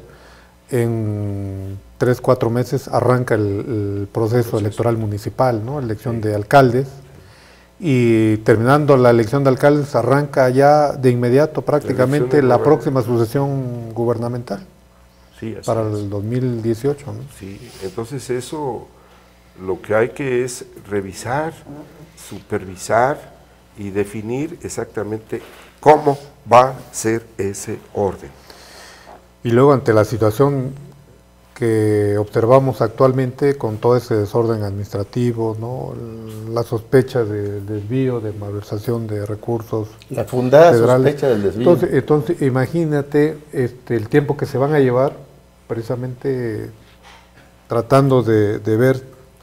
en 3-4 meses arranca el proceso electoral municipal, ¿no? Elección de alcaldes, y terminando la elección de alcaldes arranca ya de inmediato prácticamente la próxima sucesión gubernamental. Sí, así para es. El 2018, ¿no? Sí, entonces eso lo que hay que es revisar, supervisar y definir exactamente cómo va a ser ese orden. Y luego ante la situación que observamos actualmente con todo ese desorden administrativo, ¿no? La sospecha de desvío, de malversación de recursos. La fundada federales. Sospecha del desvío. Entonces imagínate el tiempo que se van a llevar precisamente tratando de ver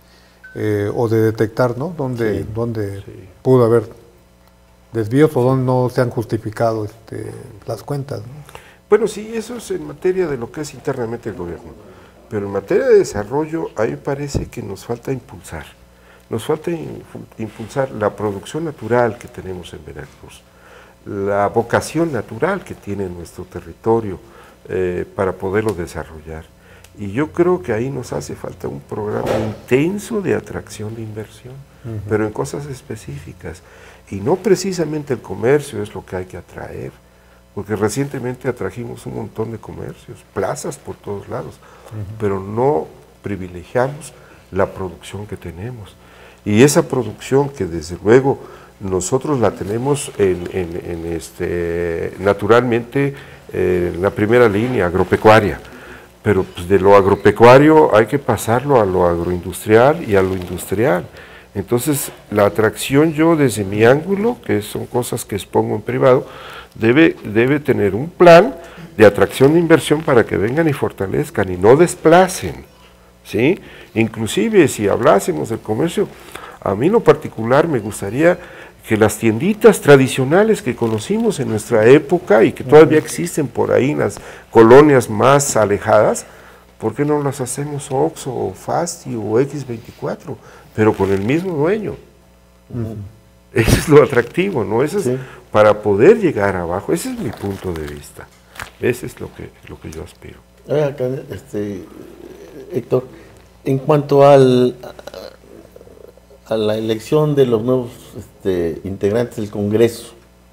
o de detectar, ¿no? Dónde pudo haber desvíos o dónde no se han justificado las cuentas, ¿no? Bueno, sí, eso es en materia de lo que es internamente el gobierno, pero en materia de desarrollo, a mí me parece que nos falta impulsar. Nos falta impulsar la producción natural que tenemos en Veracruz, la vocación natural que tiene nuestro territorio para poderlo desarrollar. Y yo creo que ahí nos hace falta un programa intenso de atracción de inversión, pero en cosas específicas. Y no precisamente el comercio es lo que hay que atraer, porque recientemente atrajimos un montón de comercios, plazas por todos lados, pero no privilegiamos la producción que tenemos. Y esa producción que desde luego nosotros la tenemos naturalmente en la primera línea agropecuaria, pero pues de lo agropecuario hay que pasarlo a lo agroindustrial y a lo industrial. Entonces la atracción, yo desde mi ángulo, que son cosas que expongo en privado, debe tener un plan de atracción de inversión para que vengan y fortalezcan y no desplacen, ¿sí? Inclusive si hablásemos del comercio, a mí en lo particular me gustaría que las tienditas tradicionales que conocimos en nuestra época y que todavía existen por ahí en las colonias más alejadas, ¿por qué no las hacemos Oxxo o Fasti o X24, pero con el mismo dueño? Eso es lo atractivo, ¿no? Eso es para poder llegar abajo. Ese es mi punto de vista. Ese es lo que yo aspiro. Acá, Héctor, en cuanto a la elección de los nuevos integrantes del Congreso,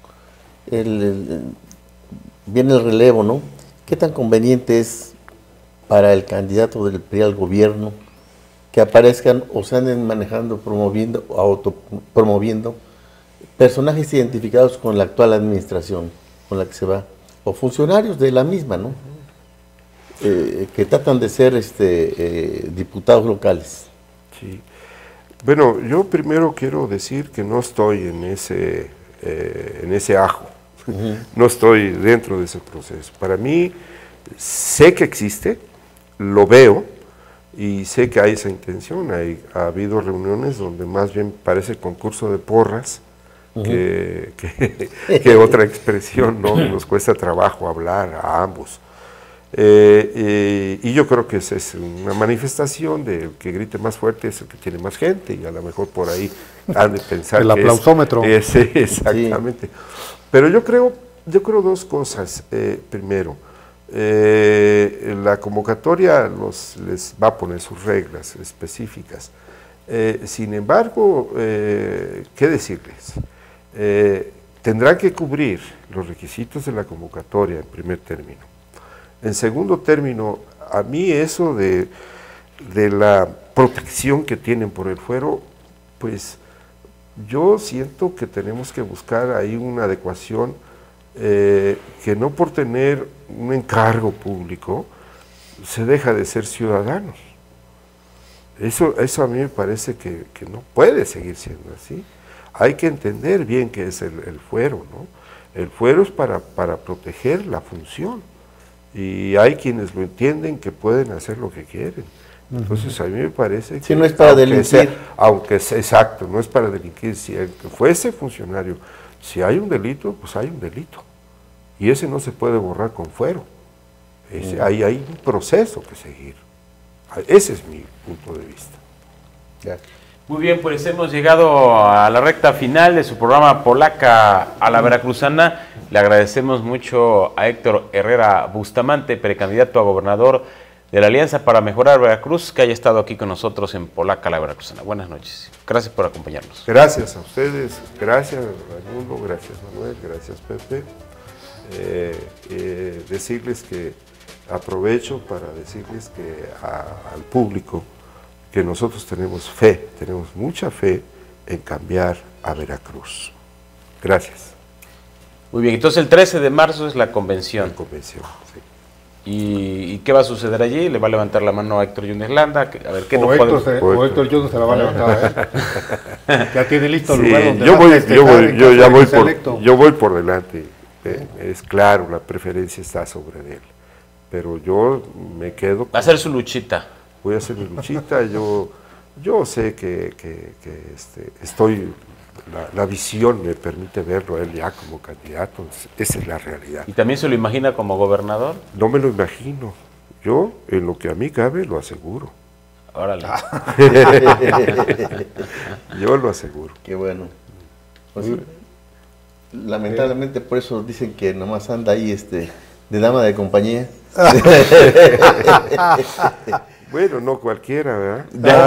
viene el relevo, ¿no? ¿Qué tan conveniente es para el candidato del PRI al gobierno que aparezcan o se anden manejando, promoviendo o autopromoviendo personajes identificados con la actual administración con la que se va, o funcionarios de la misma, ¿no? Que tratan de ser diputados locales? Sí. Bueno, yo primero quiero decir que no estoy en ese ajo, no estoy dentro de ese proceso. Para mí, sé que existe, lo veo y sé que hay esa intención. Ha habido reuniones donde más bien parece concurso de porras que otra expresión, ¿no? Nos cuesta trabajo hablar a ambos. Y yo creo que es una manifestación de que grite más fuerte es el que tiene más gente, y a lo mejor por ahí han de pensar el aplausómetro. Sí, exactamente. Sí. Pero yo creo dos cosas. Primero, la convocatoria les va a poner sus reglas específicas. Sin embargo, ¿qué decirles? Tendrán que cubrir los requisitos de la convocatoria en primer término. En segundo término, a mí eso de la protección que tienen por el fuero, pues yo siento que tenemos que buscar ahí una adecuación, que no por tener un encargo público se deja de ser ciudadanos. Eso a mí me parece que no puede seguir siendo así. Hay que entender bien qué es el fuero, ¿no? El fuero es para proteger la función, y hay quienes lo entienden que pueden hacer lo que quieren. Entonces a mí me parece que... Si no es para delinquir. Aunque sea, exacto, no es para delinquir. Si el que fuese funcionario, si hay un delito, pues hay un delito. Y ese no se puede borrar con fuero. Hay un proceso que seguir. Ese es mi punto de vista. Ya. Muy bien, pues hemos llegado a la recta final de su programa Polaca a la Veracruzana. Le agradecemos mucho a Héctor Herrera Bustamante, precandidato a gobernador de la Alianza para Mejorar Veracruz, que haya estado aquí con nosotros en Polaca a la Veracruzana. Buenas noches. Gracias por acompañarnos. Gracias a ustedes, gracias Raimundo, gracias Manuel, gracias Pepe. Decirles que aprovecho para decirles que al público que nosotros tenemos mucha fe en cambiar a Veracruz. Gracias. Muy bien, entonces el 13 de marzo es la convención. La convención, sí. ¿Y qué va a suceder allí? ¿Le va a levantar la mano a Héctor Yunes Landa? A ver, ¿qué o Héctor Yunes se la va a levantar a él. Ya tiene listo el lugar donde yo voy por delante. Es claro, la preferencia está sobre él. Pero yo me quedo... Va a hacer su luchita. Voy a hacer mi luchita. Yo sé que estoy... La visión me permite verlo a él ya como candidato. Esa es la realidad. ¿Y también se lo imagina como gobernador? No me lo imagino. Yo, en lo que a mí cabe, lo aseguro. Órale. Yo lo aseguro. Qué bueno. Pues, lamentablemente por eso dicen que nomás anda ahí de dama de compañía. Bueno, no cualquiera, ¿verdad?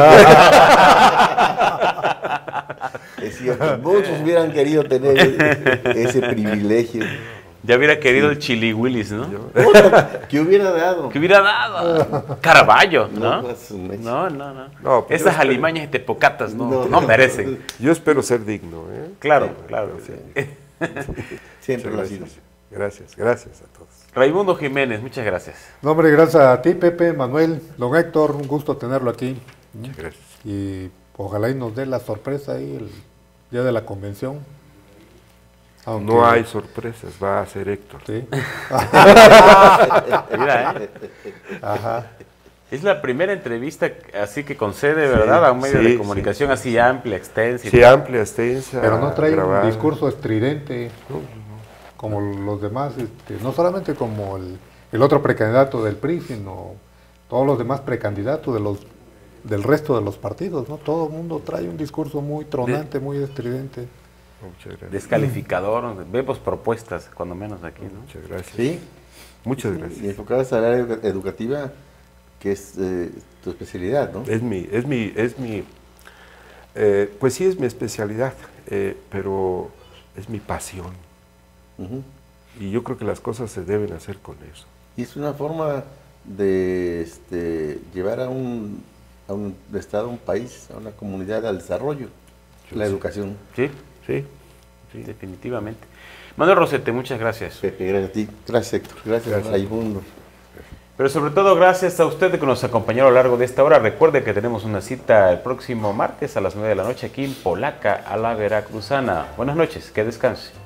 Es cierto, muchos hubieran querido tener ese privilegio. Ya hubiera querido el Chili Willis, ¿no? ¿Qué hubiera dado? ¿Qué hubiera dado? Caraballo, ¿no? No, pues esas alimañas y tepocatas no merecen. Yo espero ser digno, ¿eh? Claro, claro. Sí. Siempre lo ha sido. Gracias a todos. Raimundo Jiménez, muchas gracias. No, hombre, gracias a ti, Pepe, Manuel, don Héctor, un gusto tenerlo aquí. Muchas gracias. Y ojalá y nos dé la sorpresa ahí el día de la convención. Aunque no hay sorpresas, va a ser Héctor. Sí. Mira, Ajá. Es la primera entrevista así que concede, ¿verdad? A un medio de comunicación así amplia, extensa. Sí, amplia, extensa. Pero no trae grabada. un discurso estridente, como los demás, no solamente como el otro precandidato del PRI, sino todos los demás precandidatos del resto de los partidos, ¿no? Todo el mundo trae un discurso muy tronante, muy estridente. Muchas gracias. Descalificador, vemos propuestas, cuando menos aquí, ¿no? Muchas gracias. Sí. Muchas gracias. Y enfocadas al área educativa, que es tu especialidad, ¿no? Pues sí es mi especialidad, pero es mi pasión. Y yo creo que las cosas se deben hacer con eso. Y es una forma de llevar a un estado, a un país, a una comunidad al desarrollo, la educación. Sí, definitivamente. Manuel Rosete, muchas gracias. Pepe, gracias a ti, gracias Héctor, gracias Raimundo. Pero sobre todo gracias a usted que nos acompañó a lo largo de esta hora. Recuerde que tenemos una cita el próximo martes a las 9 de la noche aquí en Polaca a la Veracruzana. Buenas noches, que descanse.